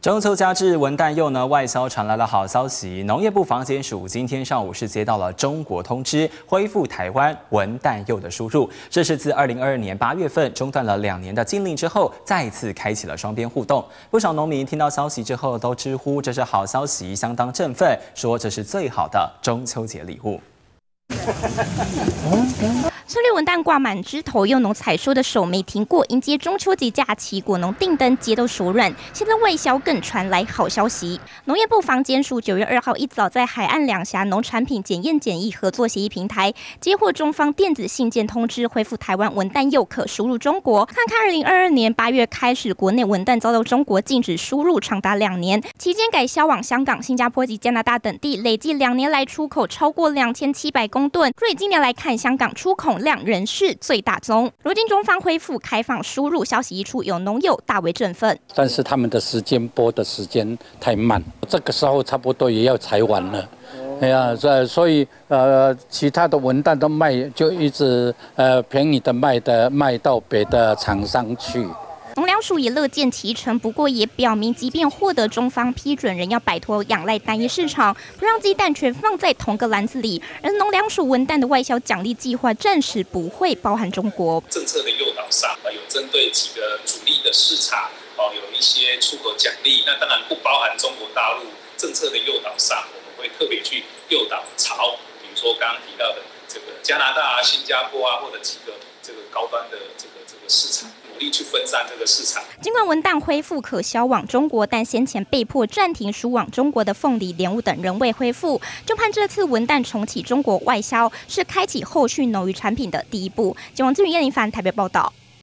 中秋佳至，文旦柚呢外销传来了好消息。农业部防检署今天上午是接到了中国通知，恢复台湾文旦柚的输入。这是自2022年8月份中断了2年的禁令之后，再次开启了双边互动。不少农民听到消息之后都直呼这是好消息，相当振奋，说这是最好的中秋节礼物。 策略文旦挂满枝头，柚农采收的手没停过，迎接中秋节假期，果农订单接都手软。现在外销更传来好消息，农业部防检署9月2号一早在海岸两峡农产品检验检疫合作协议平台接获中方电子信件通知，恢复台湾文旦柚可输入中国。看看2022年8月开始，国内文旦遭到中国禁止输入长达2年，期间改销往香港、新加坡及加拿大等地，累计2年来出口超过2700公吨。若以今年来看，香港出口量仍是最大宗。如今中方恢复开放输入，消息一出，有农友大为振奋。 但是他们的时间播的时间太慢，这个时候差不多也要采完了。哎呀，所以其他的文旦都卖，就一直便宜的卖到别的厂商去。 农粮署也乐见其成，不过也表明，即便获得中方批准，仍要摆脱仰赖单一市场，不让鸡蛋全放在同个篮子里。而农粮署文旦的外销奖励计划暂时不会包含中国政策的诱导上，有针对几个主力的市场，有一些出口奖励。那当然不包含中国大陆政策的诱导上，我们会特别去诱导朝，比如说刚刚提到的这个加拿大啊、新加坡啊，或者几个这个高端的这个市场。努力去分散这个市场。 尽管文旦恢复可销往中国，但先前被迫暂停输往中国的凤梨、莲雾等仍未恢复。就盼这次文旦重启中国外销，是开启后续农渔产品的第一步。金王志宇、叶林凡台北报道。